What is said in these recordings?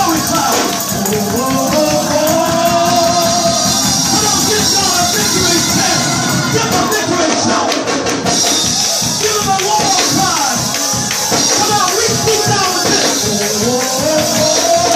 glory cloud. Oh, oh, oh, oh. Come on, give God a victory shout. Give him a victory shout. Give him a war cry. Come on, reach deep down with this. Oh, oh, oh, oh.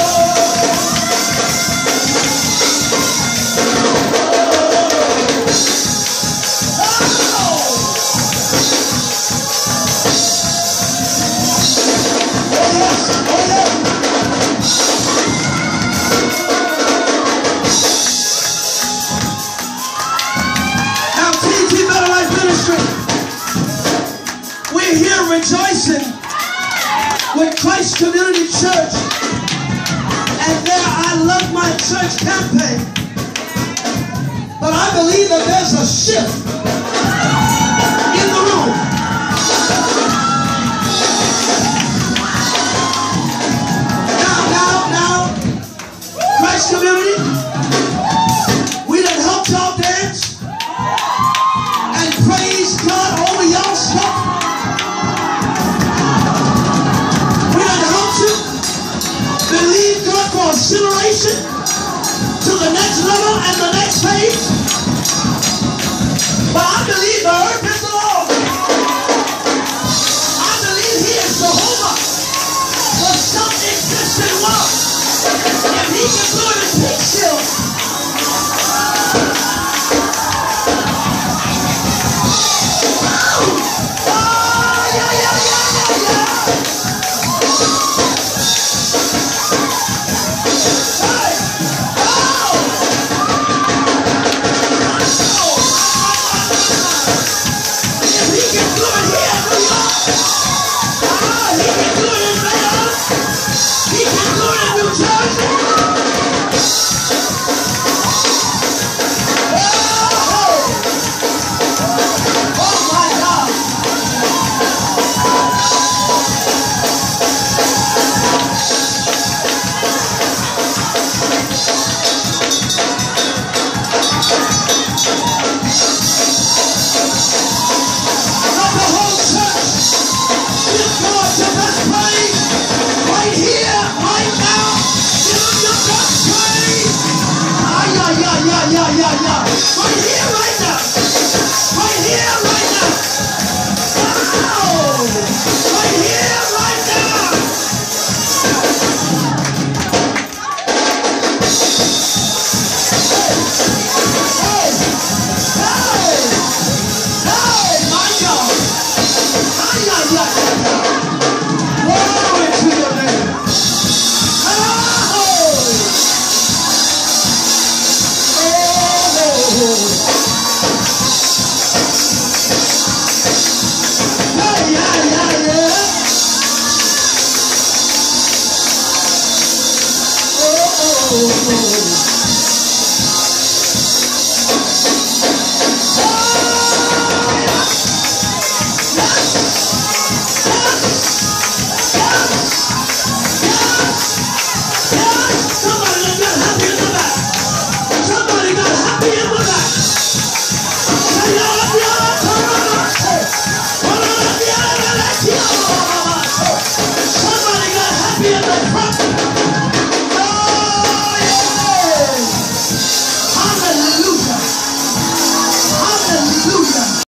Rejoicing with Christ Community Church and their I Love My Church campaign. But I believe that there's a shift in the room. Now, Christ Community, we done helped y'all dance and praise God over y'all stuff. Believe God for acceleration to the next level and the next phase. But I believe the earth is the Lord. I believe He is Jehovah, the self-existent one. If He can do it,